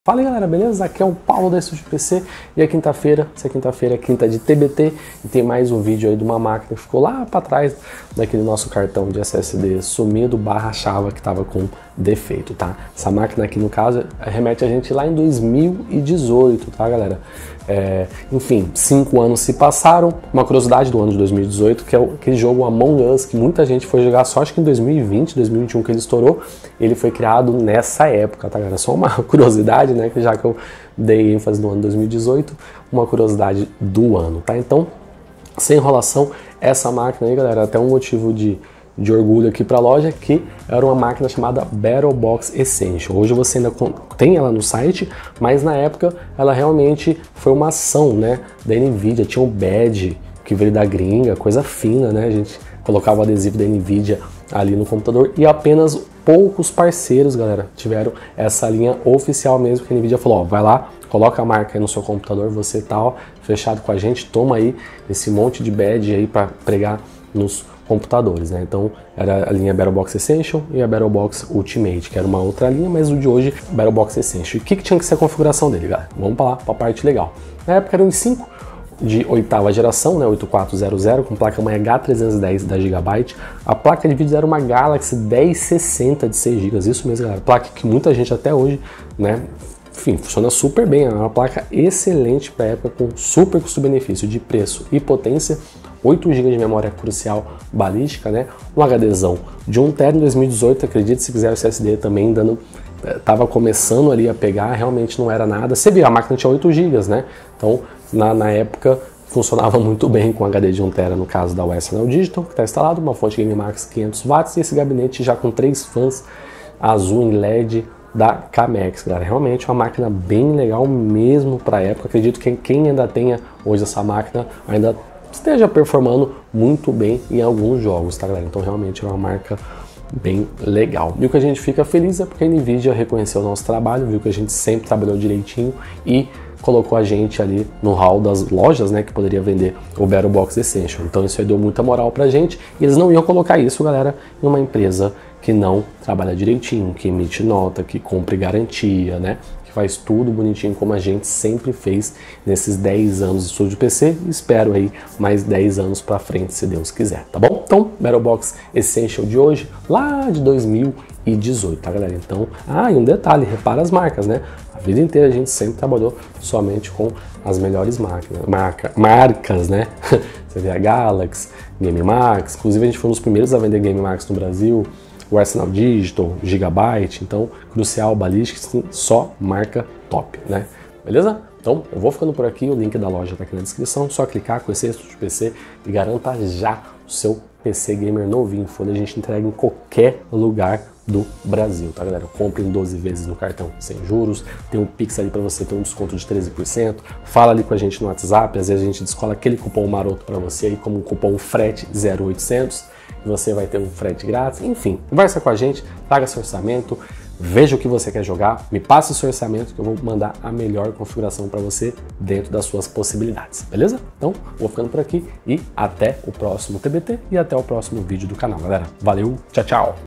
Fala aí, galera, beleza? Aqui é o Paulo da Estúdio PC e é quinta-feira, essa quinta-feira é quinta de TBT e tem mais um vídeo aí de uma máquina que ficou lá para trás daquele nosso cartão de SSD sumido barra chava que estava com defeito, tá? Essa máquina aqui no caso remete a gente lá em 2018, tá, galera? Enfim, 5 anos se passaram. Uma curiosidade do ano de 2018, que é aquele jogo Among Us, que muita gente foi jogar só acho que em 2020, 2021 que ele estourou. Ele foi criado nessa época, tá, galera? Só uma curiosidade, né? Já que eu dei ênfase no ano 2018, uma curiosidade do ano, tá? Então, sem enrolação, essa máquina aí, galera, até um motivo de orgulho aqui para a loja, que era uma máquina chamada BattleBox Essential. Hoje você ainda tem ela no site, mas na época ela realmente foi uma ação, né, da Nvidia. Tinha um badge que veio da gringa, coisa fina, né? A gente colocava o adesivo da Nvidia ali no computador e apenas poucos parceiros, galera, tiveram essa linha oficial mesmo, que a Nvidia falou, ó, vai lá, coloca a marca aí no seu computador, você tá, ó, fechado com a gente, toma aí esse monte de badge aí para pregar nos computadores, né? Então era a linha BattleBox Essential e a BattleBox Ultimate, que era uma outra linha, mas o de hoje BattleBox Essential. E o que tinha que ser a configuração dele, galera? Vamos lá para a parte legal. Na época era um i5 de 8ª geração, né, 8400, com placa-mãe H310 da Gigabyte. A placa de vídeo era uma Galaxy 1060 de 6 GB, isso mesmo, galera. Placa que muita gente até hoje, né, enfim, funciona super bem, é uma placa excelente para a época, com super custo-benefício de preço e potência. 8 GB de memória crucial balística, né? Um HDzão de 1 TB em 2018, acredite se quiser, o SSD também tava começando ali a pegar, realmente não era nada. Você viu, a máquina tinha 8 GB, né? Então, na época, funcionava muito bem com HD de 1 TB, no caso da Western Digital, que está instalado, uma fonte Game Max 500 watts e esse gabinete já com 3 fãs azul em LED da Camex, galera. Realmente uma máquina bem legal mesmo para a época. Acredito que quem ainda tenha hoje essa máquina ainda esteja performando muito bem em alguns jogos, tá, galera? Então realmente é uma marca bem legal. E o que a gente fica feliz é porque a Nvidia reconheceu o nosso trabalho, viu que a gente sempre trabalhou direitinho e colocou a gente ali no hall das lojas, né, que poderia vender o BattleBox Essential. Então isso aí deu muita moral pra gente e eles não iam colocar isso, galera, em uma empresa que não trabalha direitinho, que emite nota, que cumpre garantia, né? Que faz tudo bonitinho como a gente sempre fez nesses 10 anos de Estúdio PC e espero aí mais 10 anos pra frente, se Deus quiser, tá bom? Então, BattleBox Essential de hoje, lá de 2018, tá, galera? Então, e um detalhe, repara as marcas, né? A vida inteira a gente sempre trabalhou somente com as melhores marcas, né? Você vê a Galaxy, Game Max, inclusive a gente foi um dos primeiros a vender Game Max no Brasil, Western Digital, Gigabyte, então crucial, balística, só marca top, né? Beleza? Então eu vou ficando por aqui, o link da loja tá aqui na descrição, só clicar, conhecer o Estúdio PC e garanta já o seu PC Gamer novinho. Folha a gente entrega em qualquer lugar do Brasil, tá, galera? Compre em 12 vezes no cartão sem juros, tem um Pix ali para você ter um desconto de 13%, fala ali com a gente no WhatsApp, às vezes a gente descola aquele cupom maroto para você aí como um cupom FRETE 0800, e você vai ter um frete grátis, enfim, conversa com a gente, traga seu orçamento, veja o que você quer jogar, me passe o seu orçamento que eu vou mandar a melhor configuração para você dentro das suas possibilidades, beleza? Então, vou ficando por aqui e até o próximo TBT e até o próximo vídeo do canal, galera. Valeu, tchau, tchau!